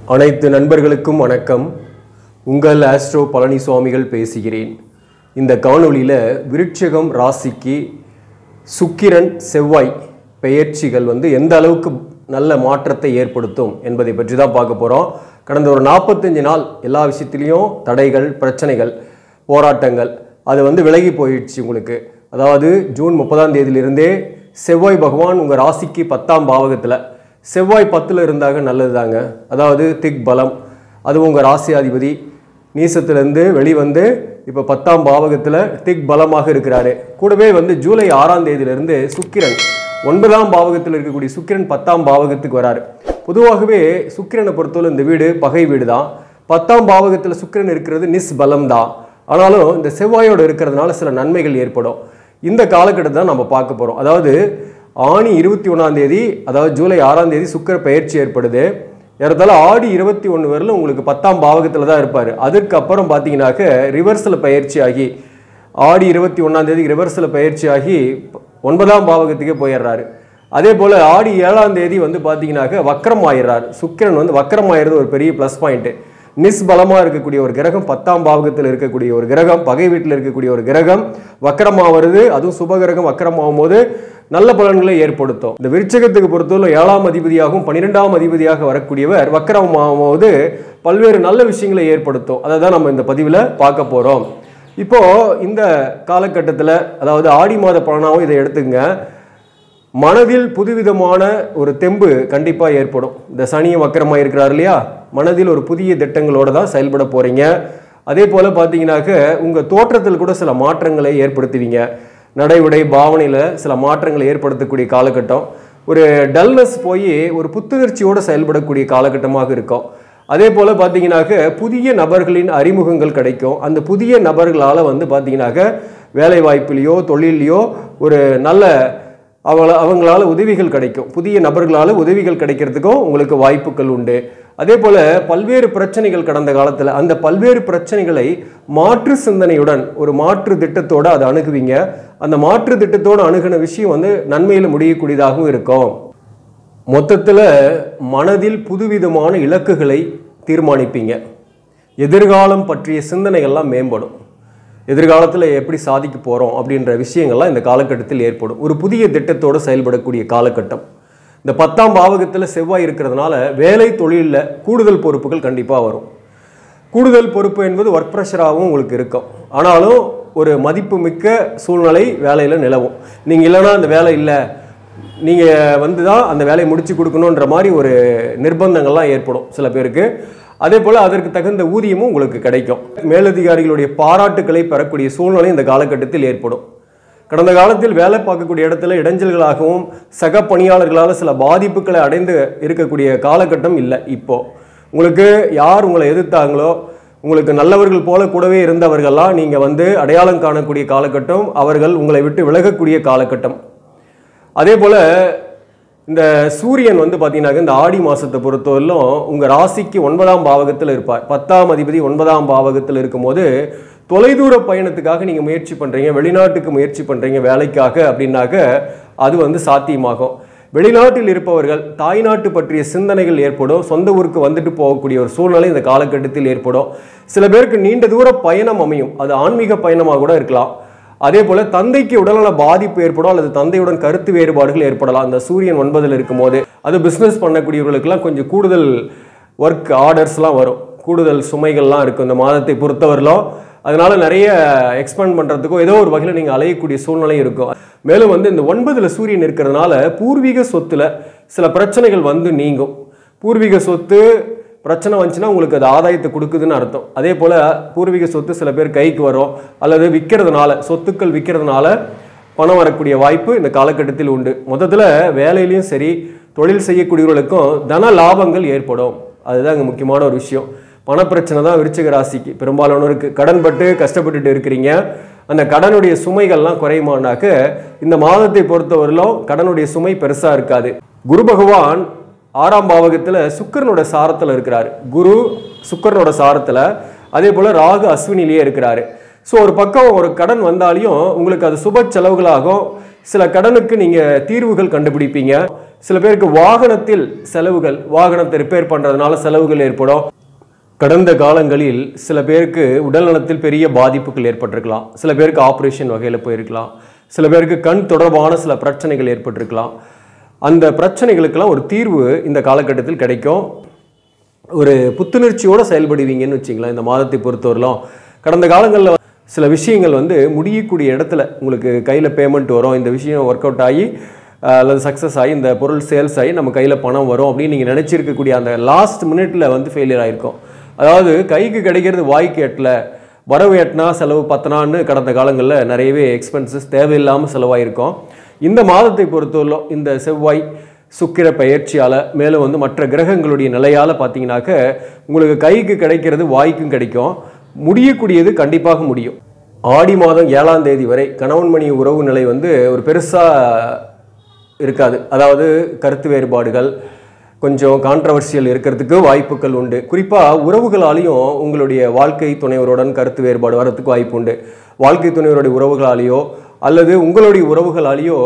அனைத்து நண்பர்களுக்கும் வணக்கம். உங்கள் ஆஸ்ட்ரோ பழனி சுவாமிகள் பேசுகிறேன். இந்த காணொளியில் விருட்சிகம் ராசிக்கு சுக்கிரன் செவ்வாய் பெயர்ச்சிகள் எந்த அளவுக்கு நல்ல மாற்றத்தை ஏற்படுத்தும் என்பதை பற்றி தான் பார்க்க போகிறோம். கடந்த ஒரு 45 நாள் எல்லா விஷயத்திலையும் தடைகள், பிரச்சனைகள், போராட்டங்கள் அது விலகி போயிடுச்சு உங்களுக்கு. அதாவது ஜூன் 30ஆம் தேதியிலிருந்தே செவ்வாய் பகவான் உங்கள் ராசிக்கு 10ஆம் பாவகத்தில், செவ்வாய் 10ல் இருந்தாங்க நல்லது தாங்க. அதாவது திக் பலம், அதுவும் உங்கள் ராசி அதிபதி நீசத்திலேருந்து வெளிவந்து இப்போ 10ஆம் பாவகத்தில் திக் பலமாக இருக்கிறாரு. கூடவே ஜூலை 6ஆம் தேதியிலிருந்து சுக்கிரன் 9ஆம் பாவகத்தில் இருக்கக்கூடிய சுக்கிரன் 10ஆம் பாவகத்துக்கு வராரு. பொதுவாகவே சுக்கிரனை பொறுத்தவரை இந்த வீடு பகை வீடு தான். 10ஆம் பாவகத்தில் சுக்கிரன் இருக்கிறது நிஸ் பலம் தான். ஆனாலும் இந்த செவ்வாயோடு இருக்கிறதுனால சில நன்மைகள் ஏற்படும். இந்த காலகட்டத்தை தான் நம்ம பார்க்க போகிறோம். அதாவது ஆணி 21ஆம் தேதி, அதாவது ஜூலை 6ஆம் தேதி சுக்கிர பெயர்ச்சி ஏற்படுது. ஏறத்தாழ ஆடி 21 வரலும் உங்களுக்கு 10ஆம் பாவகத்தில் தான் இருப்பார். அதுக்கப்புறம் பார்த்தீங்கன்னாக்க ரிவர்ஸில் பயிற்சி ஆகி ஆடி 21ஆம் தேதி ரிவர்ஸில் பயிற்சி ஆகி 9ஆம் பாவகத்துக்கே போயிடுறாரு. அதே போல் ஆடி 7ஆம் தேதி பார்த்தீங்கன்னாக்க வக்ரம் ஆயிடுறாரு. சுக்கிரன் வக்ரம் ஆயிடுறது ஒரு பெரிய ப்ளஸ் பாயிண்ட்டு. நிஸ்பலமாக இருக்கக்கூடிய ஒரு கிரகம், 10ஆம் பாவகத்தில் இருக்கக்கூடிய ஒரு கிரகம், பகை வீட்டில் இருக்கக்கூடிய ஒரு கிரகம் வக்ரமாக வருது. அதுவும் சுபகிரகம் வக்ரமாகும் போது நல்ல பலன்களை ஏற்படுத்தும். இந்த விருச்சிகத்துக்கு பொறுத்தவரை 7ஆம் அதிபதியாகவும் 12ஆம் அதிபதியாக வரக்கூடியவர் வக்ரமாகும் போது பல்வேறு நல்ல விஷயங்களை ஏற்படுத்தும். அதை தான் நம்ம இந்த பதிவில் பார்க்க போகிறோம். இப்போது இந்த காலகட்டத்தில், அதாவது ஆடி மாத பலனாகவும் இதை எடுத்துங்க, மனதில் புதுவிதமான ஒரு தெம்பு கண்டிப்பாக ஏற்படும். இந்த சனியும் வக்கரமாக இருக்கிறார் இல்லையா, மனதில் ஒரு புதிய திட்டங்களோடு தான் செயல்பட போகிறீங்க. அதே போல் பார்த்தீங்கன்னாக்க உங்கள் தோற்றத்தில் கூட சில மாற்றங்களை ஏற்படுத்துவீங்க. நடை உடை பாவனையில் சில மாற்றங்களை ஏற்படுத்தக்கூடிய காலகட்டம். ஒரு டல்னஸ் போய் ஒரு புத்துணர்ச்சியோடு செயல்படக்கூடிய காலகட்டமாக இருக்கும். அதே போல் பார்த்தீங்கன்னாக்க புதிய நபர்களின் அறிமுகங்கள் கிடைக்கும். அந்த புதிய நபர்களால் பார்த்தீங்கன்னாக்க வேலை வாய்ப்புலேயோ தொழிலையோ ஒரு நல்ல அவங்களால உதவிகள் கிடைக்கும். புதிய நபர்களால் உதவிகள் கிடைக்கிறதுக்கும் உங்களுக்கு வாய்ப்புகள் உண்டு. அதே போல் பல்வேறு பிரச்சனைகள் கடந்த காலத்தில், அந்த பல்வேறு பிரச்சனைகளை மாற்று சிந்தனையுடன் ஒரு மாற்று திட்டத்தோடு அதை அணுகுவீங்க. அந்த மாற்று திட்டத்தோடு அணுகின விஷயம் நன்மையில் முடியக்கூடியதாகவும் இருக்கும். மொத்தத்தில் மனதில் புதுவிதமான இலக்குகளை தீர்மானிப்பீங்க. எதிர்காலம் பற்றிய சிந்தனைகள்லாம் மேம்படும். எதிர்காலத்தில் எப்படி சாதிக்க போகிறோம் அப்படின்ற விஷயங்கள்லாம் இந்த காலகட்டத்தில் ஏற்படும். ஒரு புதிய திட்டத்தோடு செயல்படக்கூடிய காலகட்டம். இந்த 10ஆம் பாவகத்தில் செவ்வாய் இருக்கிறதுனால வேலை தொழிலில் கூடுதல் பொறுப்புகள் கண்டிப்பாக வரும். கூடுதல் பொறுப்பு என்பது ஒர்க் ப்ரெஷராகவும் உங்களுக்கு இருக்கும். ஆனாலும் ஒரு மதிப்பு மிக்க சூழ்நிலை வேலையில் நிலவும். நீங்கள் இல்லைன்னா அந்த வேலை இல்லை, நீங்கள் தான் அந்த வேலையை முடித்து கொடுக்கணுன்ற மாதிரி ஒரு நிர்பந்தங்கள்லாம் ஏற்படும் சில பேருக்கு. அதே போல் அதற்கு தகுந்த ஊதியமும் உங்களுக்கு கிடைக்கும். மேலதிகாரிகளுடைய பாராட்டுக்களை பெறக்கூடிய சூழ்நிலை இந்த காலகட்டத்தில் ஏற்படும். கடந்த காலத்தில் வேலை பார்க்கக்கூடிய இடத்துல இடைஞ்சல்களாகவும் சக பணியாளர்களால் சில பாதிப்புகளை அடைந்து இருக்கக்கூடிய காலகட்டம் இல்லை. இப்போது உங்களுக்கு யார் உங்களை எதிர்த்தாங்களோ, உங்களுக்கு நல்லவர்கள் போல கூடவே இருந்தவர்கள்லாம் நீங்கள் அடையாளம் காணக்கூடிய காலகட்டம், அவர்கள் உங்களை விட்டு விலகக்கூடிய காலகட்டம். அதே போல் இந்த சூரியன் பார்த்தீங்கன்னாக்க இந்த ஆடி மாதத்தை பொறுத்தவரையிலும் உங்கள் ராசிக்கு 9ஆம் பாவகத்தில் இருப்பார். 10ஆம் அதிபதி 9ஆம் பாவகத்தில் இருக்கும்போது தொலைதூர பயணத்துக்காக நீங்கள் முயற்சி பண்ணுறீங்க, வெளிநாட்டுக்கு முயற்சி பண்ணுறீங்க வேலைக்காக அப்படின்னாக்க அது சாத்தியமாகும். வெளிநாட்டில் இருப்பவர்கள் தாய்நாட்டு பற்றிய சிந்தனைகள் ஏற்படும். சொந்த ஊருக்கு வந்துட்டு போகக்கூடிய ஒரு சூழ்நிலை இந்த காலகட்டத்தில் ஏற்படும். சில பேருக்கு நீண்ட தூர பயணம் அமையும். அது ஆன்மீக பயணமாக கூட இருக்கலாம். அதே போல் தந்தைக்கு உடல்நல பாதிப்பு ஏற்படும், அல்லது தந்தையுடன் கருத்து வேறுபாடுகள் ஏற்படலாம். அந்த சூரியன் 9ல் இருக்கும்போது அது பிஸ்னஸ் பண்ணக்கூடியவர்களுக்கெல்லாம் கொஞ்சம் கூடுதல் ஒர்க் ஆர்டர்ஸ்லாம் வரும், கூடுதல் சுமைகள்லாம் இருக்கும் இந்த மாதத்தை பொறுத்தவரையிலும். அதனால நிறைய எக்ஸ்பேண்ட் பண்ணுறதுக்கோ ஏதோ ஒரு வகையில் நீங்கள் அலையக்கூடிய சூழ்நிலை இருக்கும். மேலும் இந்த 9ல் சூரியன் இருக்கிறதுனால பூர்வீக சொத்தில் சில பிரச்சனைகள் நீங்கும். பூர்வீக சொத்து பிரச்சனை வந்துச்சுன்னா உங்களுக்கு அது ஆதாயத்தை கொடுக்குதுன்னு அர்த்தம். அதே போல் பூர்வீக சொத்து சில பேர் கைக்கு வரும், அல்லது விற்கிறதுனால, சொத்துக்கள் விற்கிறதுனால பணம் வரக்கூடிய வாய்ப்பு இந்த காலகட்டத்தில் உண்டு. மொத்தத்தில் வேலையிலையும் சரி தொழில் செய்யக்கூடியவர்களுக்கும் தன லாபங்கள் ஏற்படும். அதுதான் இங்கே முக்கியமான ஒரு விஷயம். பணப்பிரச்சனை தான் விருச்சிக ராசிக்கு பெரும்பாலானோருக்கு. கடன்பட்டு கஷ்டப்பட்டுட்டு இருக்கிறீங்க, அந்த கடனுடைய சுமைகள்லாம் குறையுமானாக்க இந்த மாதத்தை பொறுத்தவரையிலும் கடனுடைய சுமை பெருசாக இருக்காது. குரு பகவான் 6ஆம் பாவகத்தில் சுக்கிரனோட சாரத்தில் இருக்கிறார். குரு சுக்கிரனோட சாரத்தில், அதே போல் ராகு அஸ்வினிலேயே இருக்கிறாரு. ஸோ ஒரு பக்கம் ஒரு கடன் வந்தாலையும் உங்களுக்கு அது சுப செலவுகளாகும். சில கடனுக்கு நீங்கள் தீர்வுகள் கண்டுபிடிப்பீங்க. சில பேருக்கு வாகனத்தில் செலவுகள், வாகனத்தை ரிப்பேர் பண்ணுறதுனால செலவுகள் ஏற்படும். கடந்த காலங்களில் சில பேருக்கு உடல்நலத்தில் பெரிய பாதிப்புகள் ஏற்பட்டிருக்கலாம். சில பேருக்கு ஆப்ரேஷன் வகையில் போயிருக்கலாம். சில பேருக்கு கண் தொடர்பான சில பிரச்சனைகள் ஏற்பட்டிருக்கலாம். அந்த பிரச்சனைகளுக்கெல்லாம் ஒரு தீர்வு இந்த காலகட்டத்தில் கிடைக்கும். ஒரு புத்துணர்ச்சியோடு செயல்படுவீங்கன்னு வச்சிங்களேன். இந்த மாதத்தை பொறுத்தவரையிலும் கடந்த காலங்களில் சில விஷயங்கள் முடியக்கூடிய இடத்துல உங்களுக்கு கையில் பேமெண்ட் வரும், இந்த விஷயம் ஒர்க் அவுட் ஆகி அல்லது சக்ஸஸ் ஆகி இந்த பொருள் சேல்ஸ் ஆகி நம்ம கையில் பணம் வரும் அப்படின்னு நீங்கள் நினச்சிருக்கக்கூடிய அந்த லாஸ்ட் மினிட்ல ஃபெயிலியர் ஆகிருக்கும். அதாவது கைக்கு கிடைக்கிறது வாய்க்கு எட்டல, வரவு எட்டினா செலவு பத்தனான்னு கடந்த காலங்களில் நிறையவே எக்ஸ்பென்சஸ் தேவையில்லாமல் செலவாயிருக்கும். இந்த மாதத்தை பொறுத்தவரையிலும் இந்த செவ்வாய் சுக்கிர பயிற்சியால் மேலும் மற்ற கிரகங்களுடைய நிலையால் பார்த்தீங்கன்னாக்க உங்களுக்கு கைக்கு கிடைக்கிறது வாய்க்கும் கிடைக்கும். முடியக்கூடியது கண்டிப்பாக முடியும். ஆடி மாதம் 7ஆம் தேதி வரை கணவன் மணி உறவு நிலை ஒரு பெருசாக இருக்காது. அதாவது கருத்து வேறுபாடுகள் கொஞ்சம் கான்ட்ரவர்சியல் இருக்கிறதுக்கு வாய்ப்புகள் உண்டு. குறிப்பாக உறவுகளாலேயும் உங்களுடைய வாழ்க்கை துணைவருடன் கருத்து வேறுபாடு வரத்துக்கு வாய்ப்பு உண்டு. வாழ்க்கை துணைவருடைய உறவுகளாலேயோ அல்லது உங்களுடைய உறவுகளாலேயோ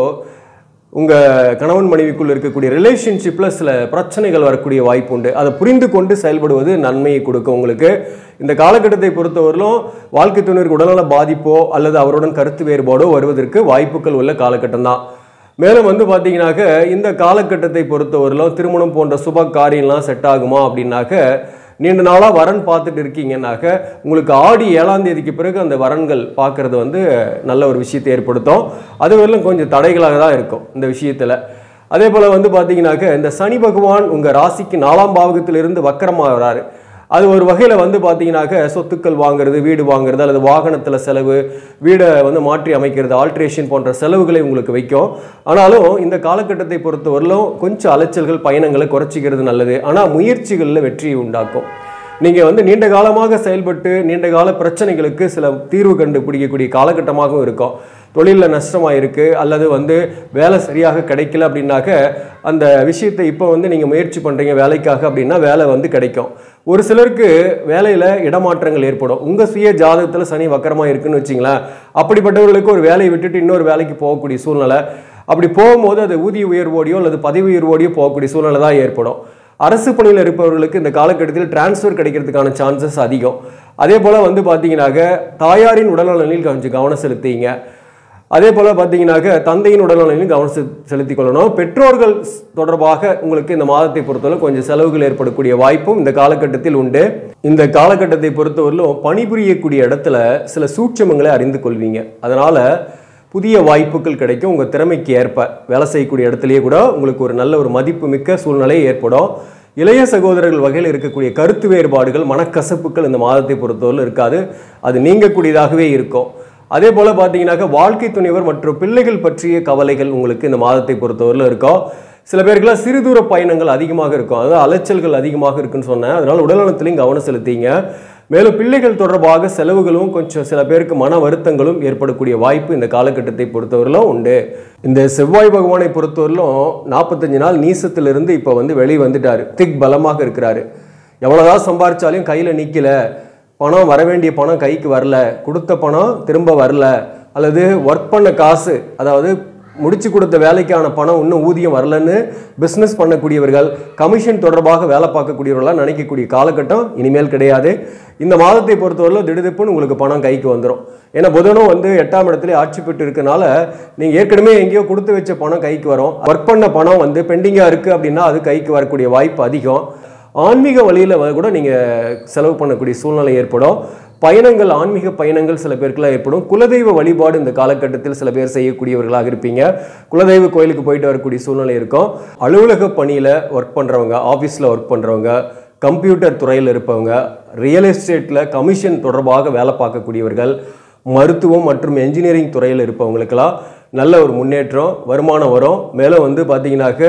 உங்கள் கணவன் மனைவிக்குள் இருக்கக்கூடிய ரிலேஷன்ஷிப்பில் சில பிரச்சனைகள் வரக்கூடிய வாய்ப்பு உண்டு. அதை புரிந்து கொண்டு செயல்படுவது நன்மையை கொடுக்கும். உங்களுக்கு இந்த காலகட்டத்தை பொறுத்தவரையிலும் வாழ்க்கை துணைவருக்கு உடல்நல பாதிப்போ அல்லது அவருடன் கருத்து வேறுபாடோ வருவதற்கு வாய்ப்புகள் உள்ள காலகட்டம் தான். மேலும் பார்த்தீங்கன்னாக்க இந்த காலகட்டத்தை பொறுத்தவரையிலும் திருமணம் போன்ற சுப காரியம்லாம் செட் ஆகுமா அப்படின்னாக்க நீண்ட நாளாக வரன் பார்த்துட்டு இருக்கீங்கன்னாக்க உங்களுக்கு ஆடி 7ஆம் தேதிக்கு பிறகு அந்த வரன்கள் பார்க்குறது நல்ல ஒரு விஷயத்தை ஏற்படுத்தும். அது வரலும் கொஞ்சம் தடைகளாக தான் இருக்கும் இந்த விஷயத்தில். அதே போல் பார்த்தீங்கன்னாக்க இந்த சனி பகவான் உங்கள் ராசிக்கு 4ஆம் பாவகத்திலிருந்து வக்கரமாக வராரு. அது ஒரு வகையில் பார்த்தீங்கன்னாக்க சொத்துக்கள் வாங்குறது, வீடு வாங்குறது அல்லது வாகனத்தில் செலவு, வீடை மாற்றி அமைக்கிறது, ஆல்ட்ரேஷன் போன்ற செலவுகளை உங்களுக்கு வைக்கும். ஆனாலும் இந்த காலகட்டத்தை பொறுத்தவரையிலும் கொஞ்சம் அலைச்சல்கள் பயணங்களை குறைச்சிக்கிறது நல்லது. ஆனால் முயற்சிகளில் வெற்றியை உண்டாக்கும். நீங்கள் நீண்ட காலமாக செயல்பட்டு நீண்ட கால பிரச்சனைகளுக்கு சில தீர்வு கண்டுபிடிக்கக்கூடிய காலகட்டமாகவும் இருக்கும். தொழிலில் நஷ்டமாக இருக்குது அல்லது வேலை சரியாக கிடைக்கல அப்படின்னாக்க அந்த விஷயத்தை இப்போ நீங்கள் முயற்சி பண்ணுறீங்க வேலைக்காக அப்படின்னா வேலை கிடைக்கும். ஒரு சிலருக்கு வேலையில் இடமாற்றங்கள் ஏற்படும். உங்கள் சுய ஜாதகத்தில் சனி வக்கரமாக இருக்குன்னு வச்சிங்களேன். அப்படிப்பட்டவர்களுக்கு ஒரு வேலையை விட்டுட்டு இன்னொரு வேலைக்கு போகக்கூடிய சூழ்நிலை, அப்படி போகும்போது அது ஊதிய உயர்வோடையோ அல்லது பதவி உயர்வோடையோ போகக்கூடிய சூழ்நிலை தான் ஏற்படும். அரசு பணியில் இருப்பவர்களுக்கு இந்த காலகட்டத்தில் டிரான்ஸ்ஃபர் கிடைக்கிறதுக்கான சான்சஸ் அதிகம். அதே போல் பார்த்தீங்கன்னாக்க தாயாரின் உடல்நலனில் கொஞ்சம் கவனம் செலுத்திங்க. அதே போல் பார்த்தீங்கன்னாக்க தந்தையின் உடல்நலனிலும் கவனம் செலுத்திக் கொள்ளணும். பெற்றோர்கள் தொடர்பாக உங்களுக்கு இந்த மாதத்தை பொறுத்தவரை கொஞ்சம் செலவுகள் ஏற்படக்கூடிய வாய்ப்பும் இந்த காலகட்டத்தில் உண்டு. இந்த காலகட்டத்தை பொறுத்தவரையிலும் பணிபுரியக்கூடிய இடத்துல சில சூட்சமங்களை அறிந்து கொள்வீங்க. அதனால் புதிய வாய்ப்புகள் கிடைக்கும். உங்கள் திறமைக்கு ஏற்ப வேலை செய்யக்கூடிய இடத்துலையே கூட உங்களுக்கு ஒரு நல்ல ஒரு மதிப்பு மிக்க சூழ்நிலை ஏற்படும். இளைய சகோதரர்கள் வகையில் இருக்கக்கூடிய கருத்து வேறுபாடுகள், மனக்கசப்புகள் இந்த மாதத்தை பொறுத்தவரை இருக்காது. அது நீங்கக்கூடியதாகவே இருக்கும். அதே போல் பார்த்தீங்கன்னாக்க வாழ்க்கை துணைவர் மற்றும் பிள்ளைகள் பற்றிய கவலைகள் உங்களுக்கு இந்த மாதத்தை பொறுத்தவரையில் இருக்கும். சில பேருக்குலாம் சிறு தூர பயணங்கள் அதிகமாக இருக்கும். அதாவது அலைச்சல்கள் அதிகமாக இருக்குன்னு சொன்னேன். அதனால் உடல்நலத்திலையும் கவனம் செலுத்திங்க. மேலும் பிள்ளைகள் தொடர்பாக செலவுகளும் கொஞ்சம் சில பேருக்கு மன வருத்தங்களும் ஏற்படக்கூடிய வாய்ப்பு இந்த காலகட்டத்தை பொறுத்தவரையிலும் உண்டு. இந்த செவ்வாய் பகவானை பொறுத்தவரையிலும் 45 நாள் நீசத்திலிருந்து இப்போ வெளியே வந்துட்டார். திக் பலமாக இருக்கிறாரு. எவ்வளோதான் சம்பாரிச்சாலையும் கையில் நிற்கல, பணம் வர வேண்டிய பணம் கைக்கு வரல, கொடுத்த பணம் திரும்ப வரல, அல்லது ஒர்க் பண்ண காசு அதாவது முடிச்சு கொடுத்த வேலைக்கான பணம் இன்னும் ஊதியம் வரலன்னு பிஸ்னஸ் பண்ணக்கூடியவர்கள், கமிஷன் தொடர்பாக வேலை பார்க்கக்கூடியவர்களாம் நினைக்கக்கூடிய காலகட்டம் இனிமேல் கிடையாது. இந்த மாதத்தை பொறுத்தவரையில் திடுதிப்புன்னு உங்களுக்கு பணம் கைக்கு வந்துடும். ஏன்னா புதனும் 8ஆம் இடத்துல ஆட்சி பெற்று இருக்கனால நீங்கள் ஏற்கனவே எங்கேயோ கொடுத்து வச்ச பணம் கைக்கு வரும். ஒர்க் பண்ண பணம் பெண்டிங்காக இருக்குது அப்படின்னா அது கைக்கு வரக்கூடிய வாய்ப்பு அதிகம். ஆன்மீக வழியில் கூட நீங்கள் செலவு பண்ணக்கூடிய சூழ்நிலை ஏற்படும். பயணங்கள், ஆன்மீக பயணங்கள் சில பேருக்குலாம் ஏற்படும். குலதெய்வ வழிபாடு இந்த காலகட்டத்தில் சில பேர் செய்யக்கூடியவர்களாக இருப்பீங்க. குலதெய்வ கோயிலுக்கு போயிட்டு வரக்கூடிய சூழ்நிலை இருக்கும். அலுவலக பணியில் ஒர்க் பண்ணுறவங்க, ஆஃபீஸில் ஒர்க் பண்ணுறவங்க, கம்ப்யூட்டர் துறையில் இருப்பவங்க, ரியல் எஸ்டேட்டில் கமிஷன் தொடர்பாக வேலை பார்க்கக்கூடியவர்கள், மருத்துவம் மற்றும் என்ஜினியரிங் துறையில் இருப்பவங்களுக்கெல்லாம் நல்ல ஒரு முன்னேற்றம், வருமானம் வரும். மேலும் பார்த்தீங்கன்னாக்க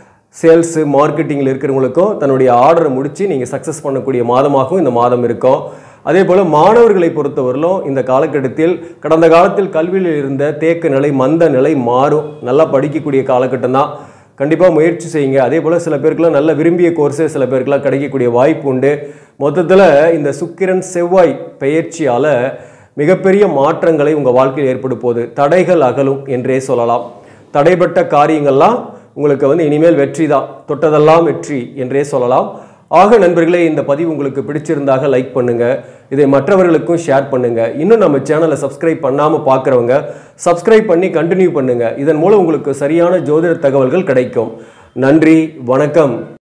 சேல்ஸு மார்க்கெட்டிங்கில் இருக்கிறவங்களுக்கும் தன்னுடைய ஆர்டரை முடித்து நீங்கள் சக்ஸஸ் பண்ணக்கூடிய மாதமாகவும் இந்த மாதம் இருக்கும். அதே போல் மாணவர்களை பொறுத்தவரையிலும் இந்த காலகட்டத்தில் கடந்த காலத்தில் கல்வியில் இருந்த தேக்க நிலை, மந்த நிலை மாறும். நல்லா படிக்கக்கூடிய காலகட்டம் தான். கண்டிப்பாக முயற்சி செய்யுங்க. அதே போல் சில பேருக்குலாம் நல்ல விரும்பிய கோர்ஸே சில பேருக்குலாம் கிடைக்கக்கூடிய வாய்ப்பு உண்டு. மொத்தத்தில் இந்த சுக்கிரன் செவ்வாய் பயிற்சியால் மிகப்பெரிய மாற்றங்களை உங்கள் வாழ்க்கையில் ஏற்பட போகுது. தடைகள் அகலும் என்றே சொல்லலாம். தடைப்பட்ட காரியங்கள்லாம் உங்களுக்கு வந்து இனிமேல் வெற்றி தான், தொட்டதெல்லாம் வெற்றி என்றே சொல்லலாம். ஆக நண்பர்களே, இந்த பதிவு உங்களுக்கு பிடிச்சிருந்தாக லைக் பண்ணுங்க, இதை மற்றவர்களுக்கும் ஷேர் பண்ணுங்க. இன்னும் நம்ம சேனலை சப்ஸ்கிரைப் பண்ணாமல் பார்க்குறவங்க சப்ஸ்கிரைப் பண்ணி கண்டினியூ பண்ணுங்க. இதன் மூலம் உங்களுக்கு சரியான ஜோதிட தகவல்கள் கிடைக்கும். நன்றி, வணக்கம்.